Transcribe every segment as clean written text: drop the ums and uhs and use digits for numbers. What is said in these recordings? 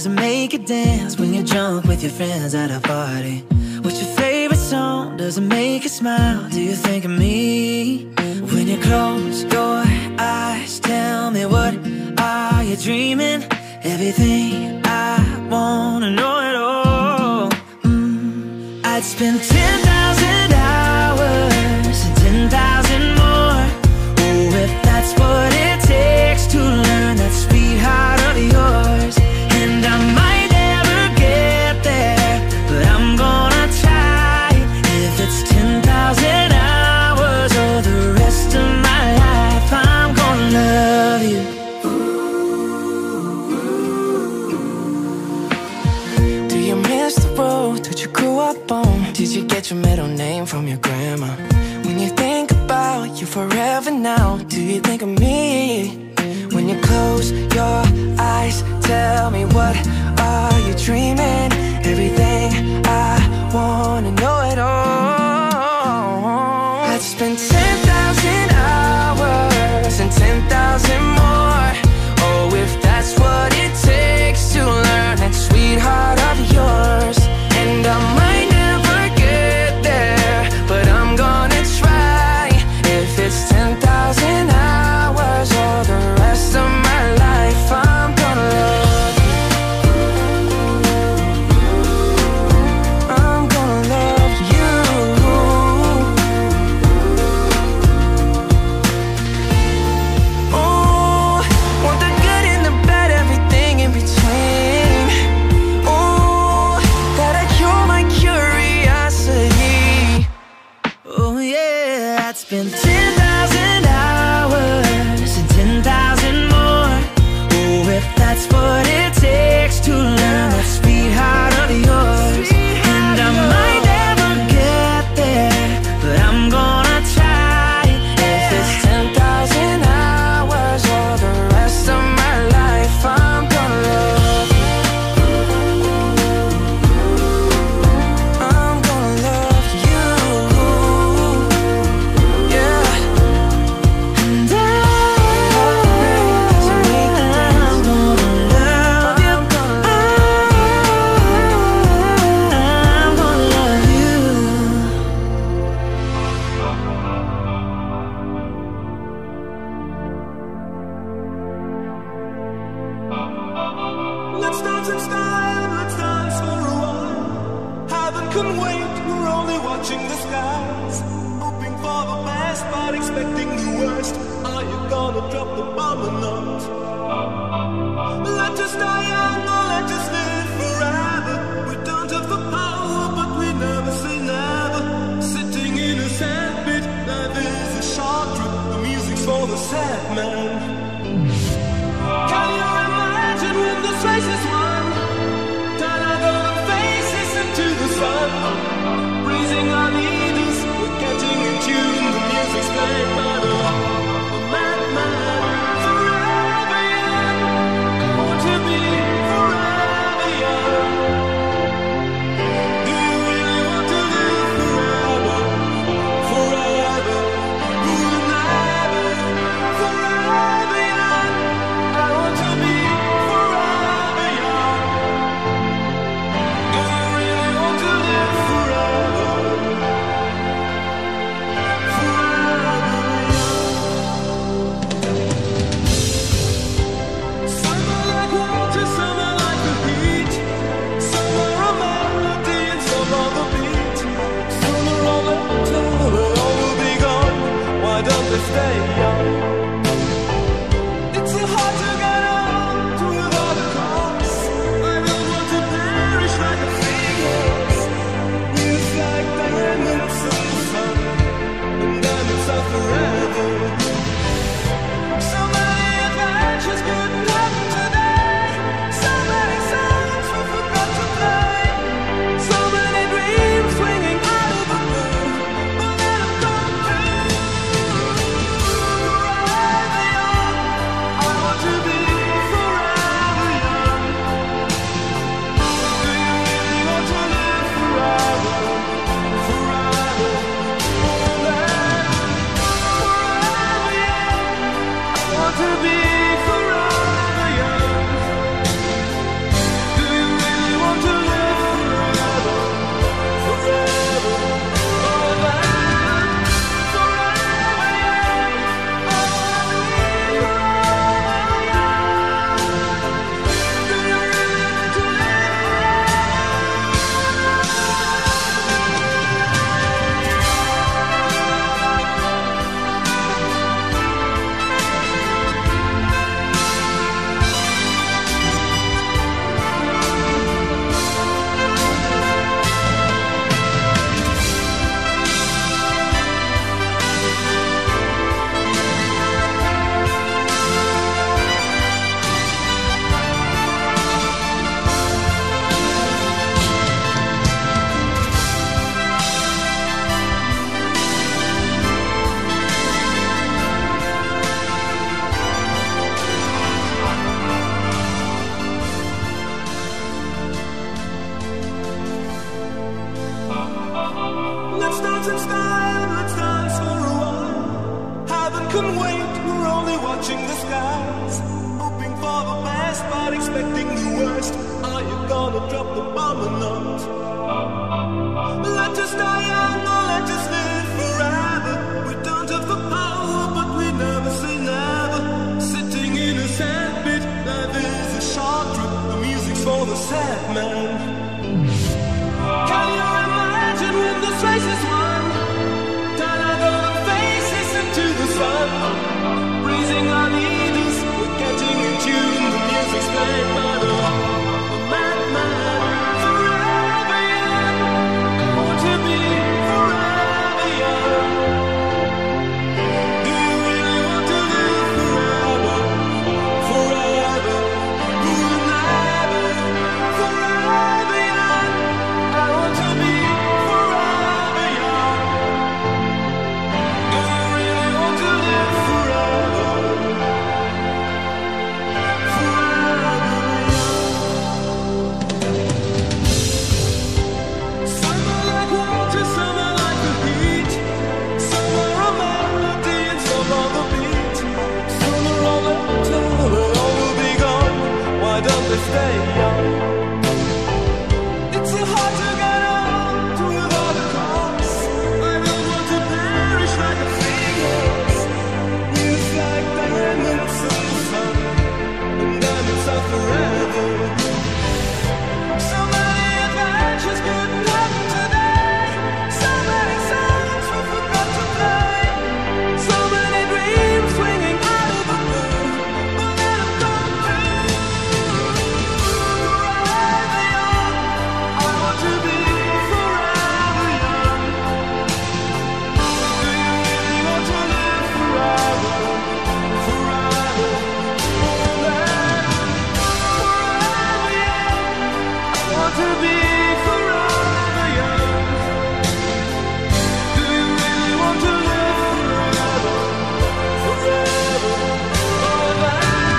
it make you dance when you're drunk with your friends at a party? What's your favorite song? Does it make you smile? Do you think of me? When you close your eyes, tell me, what are you dreaming? Everything I wanna know it all. I'd spend 10,000 hours and 10,000 more. Oh, if that's what it takes to learn that sweet heart of yours. And I might never get there, but I'm gonna try. If it's 10,000 hours or the rest of my life, I'm gonna love you. Do you miss the road that you grew up on? Did you get your middle name from your grandma? When you think about you forever now, do you think of me? When you close your eyes, tell me, what are you dreaming? Everything I wanna know it all. I'd spend 10,000 hours and 10,000 more. Oh, if that's what it takes to learn that sweetheart of yours. And I might never get there, but I'm gonna try. If it's 10,000 hours or the rest of my life, I'm gonna love you. I'm gonna love you. Oh, want the good and the bad, everything in between. Oh, that'll cure my curiosity. Oh yeah, I'd spend 10,000 hours and 10,000 more. Oh, if that's what it takes to learn that sweetheart of yours. And I might never get there, but I'm gonna try. If it's 10,000 hours or the rest of my life, I'm gonna love you. I'm gonna love you. Yeah. And I'm gonna love you. I'm gonna love you. Let's dance in style, let's dance for a while. Heaven can wait, we're only watching the skies. Hoping for the best, but expecting the worst. Are you gonna drop the bomb or not? Let us die young or let us live forever. We don't have the power, but we never say never. Sitting in a sandpit, life is a short trip. The music's for the sad man. Can you imagine when this race is won? Turn our golden faces into the sun. Raising our leaders, we're getting in tune. The music's played by the madman. Forever young, I want to be forever young. Do you really want to live forever? Forever, never, forever young. I want to be forever young. Do you really want to live forever? Forever young. permanent. Let us die young or let us live forever. We don't have the power, but we never say never. Sitting in a sandpit, life is a short trip. The music's for the sad man. Can you imagine when this race is won? Turn our golden faces into the sun. Praising our leaders, we're getting in tune. The music's played by the madman. Forever young, I want to be forever young. Do you really want to live forever? Forever, never. Forever young, I want to be forever young. Do you really want to live forever? Some are like water, some are like the heat. Some are a melody and some are the beat. Some are all that but all will be gone. Why don't they stay young? It's so hard to get old without a cause. I don't want to perish like a seahorse. It's like diamonds in the sun, and diamonds are forever. So many adventures couldn't happen today. So many songs we forgot to play. So many dreams swinging out of the blue. But let 'em come true. Forever young, I want to be forever young. Do you really want to live forever? Forever, forever, forever young. I want to be forever young. Do you really want to live forever? Forever, forever,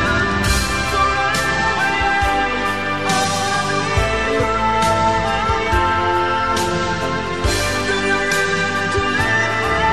forever young. I want to be forever young. Do you really want to live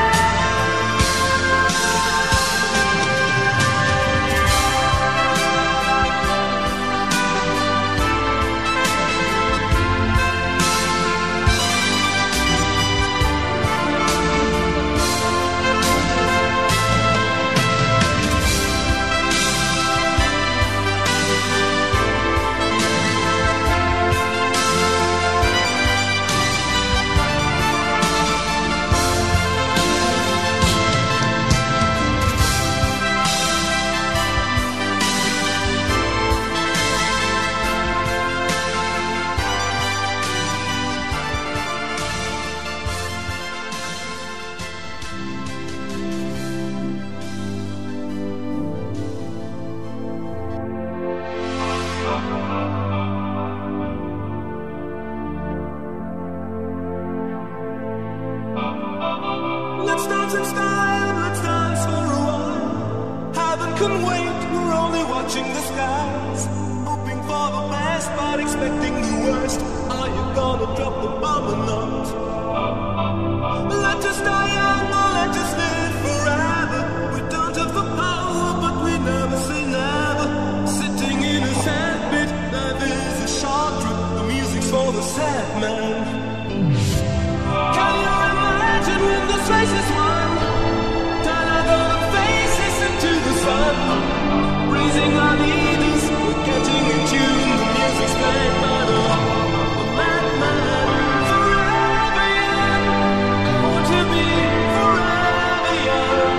Let's dance in style, let's dance for a while. Heaven can wait, we're only watching the skies. Hoping for the best, but expecting the worst. Are you gonna drop the bomb or not? Let us die young or let us live forever. We don't have the power, but we never say never. Sitting in a sandpit, life is a short trip. The music's for the sad man. Can you imagine when this race is won? Turn our golden faces into the sun. Raising our leaders, we're getting in tune. The music's played by the madman. Forever young, I want to be forever young.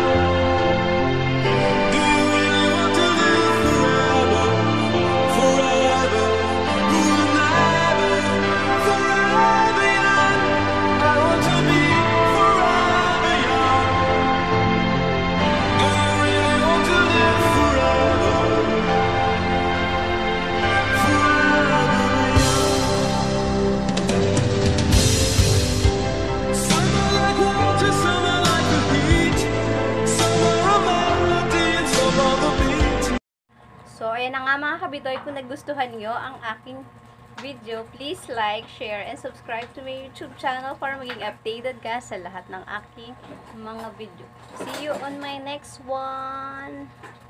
Do you really want to live forever? Forever, never. Forever young, I want to be forever young. Do you really want to live forever? Forever young. Some are like water, some are like the heat. Some are a melody and some are the beat. So, ayan na nga mga kabitoy, kung nagustuhan nyo ang aking video, please like, share, and subscribe to my YouTube channel para maging updated ka sa lahat ng aking mga video. See you on my next one!